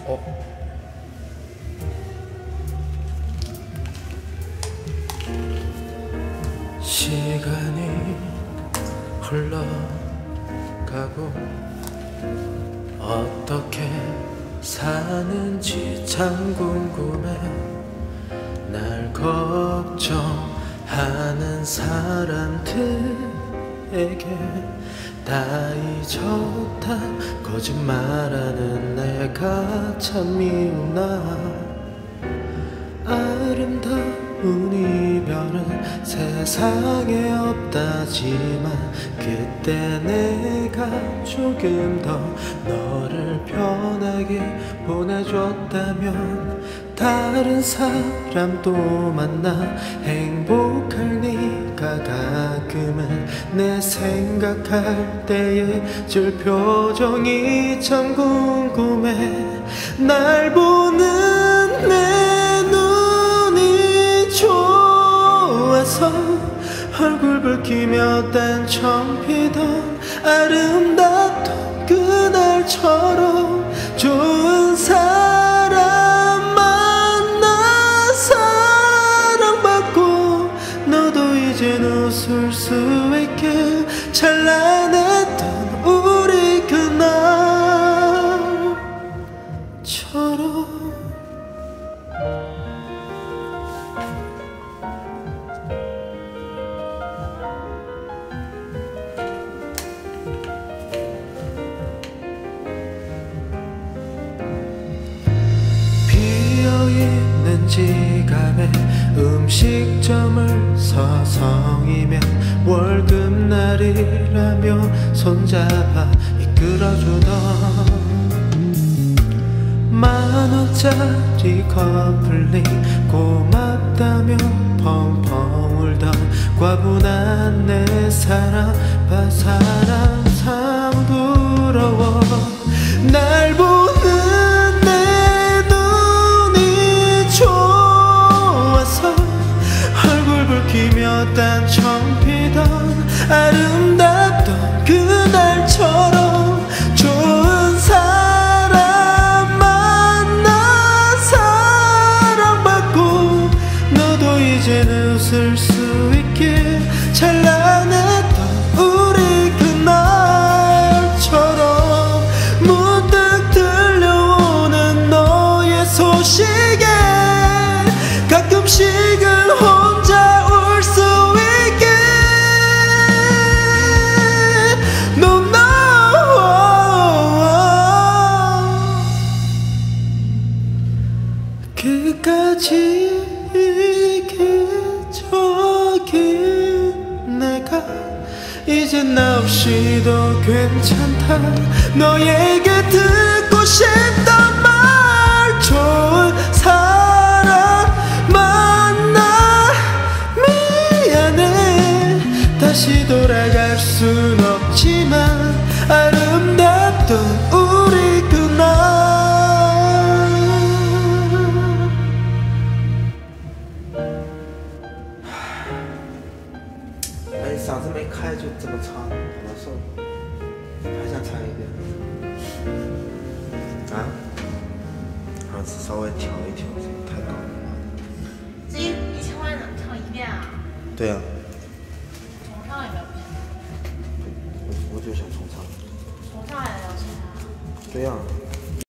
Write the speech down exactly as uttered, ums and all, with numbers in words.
어? 시간이 흘러가고 어떻게 사는지 참 궁금해. 날 걱정하는 사람들에게 다 잊었다 거짓말하는 내가 참 미우나. 아름다운 이별은 세상에 없다지만 그때 내가 조금 더 너를 편하게 보내줬다면 다른 사람도 만나 행복할 네가 가끔은 내 생각할 때의 질 표정이 참 궁금해. 날 보는 내 눈이 좋아서 얼굴 붉히며 딴청 피던 아름답던 그날처럼 좋은 사람 만나 사랑받고 너도 이젠 웃을 수 있게 찬란했던 우리 그날처럼. 비어있는 지갑에 음식점을 서성이며 월급날이라며 손잡아 이끌어주던 만원짜리 커플링 고맙다며 펑펑 울던 과분한 내 사랑 봐 사랑 참 부러워. 날 보는 내 눈이 좋아서 얼굴 붉히며 딴청 피던 아름답던 그날처럼 좋은 사람 만나 사랑받고 너도 이젠 웃을 수 있게 찬란했던 우리 그날처럼. 문득 들려오는 너의 소식에 가끔씩은 혼자 울 수 있게. No, no. 그까지 이기적인 내가 이젠 나 없이도 괜찮다. 너에게 듣고 싶단 말. 좋은 사람 만나 미안해. 다시 돌아갈 순 없지만 아름답던 우리 그날. 哎，嗓子没开就这么唱，好难受，还想唱一遍。啊？还是稍微调一调，太高了。 这一一千万能唱一遍啊？ 对啊。 重唱也不要不行。 我我就想重唱。 重唱还要钱啊？ 对呀、啊。